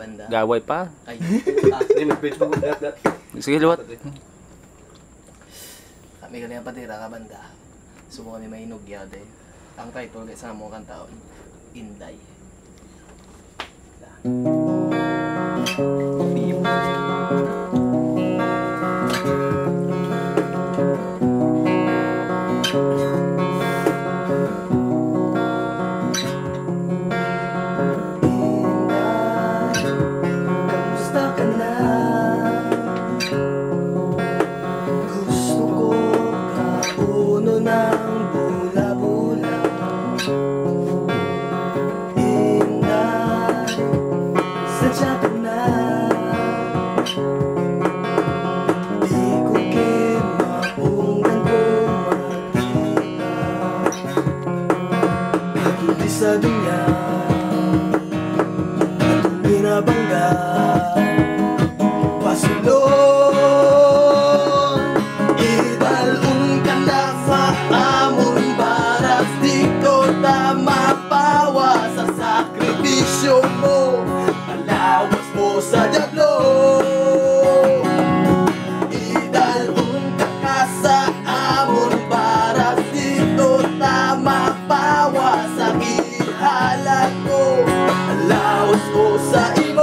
kabanda. Gaway pa. Ay, Hindi, mag-page mo. Sige, luwat. kami kanya patira kabanda. Subukan ni may inugyade. Ang title guys sa mga kantaon, Inday. Sa dunya at binabangga pasulong idalun ka na sa amon baras dito tama pawa sa sakripisyo mo alawas mo sa diablo idalun ka sa amon baras dito tama pawa sa halag ko, alawas ko sa imo.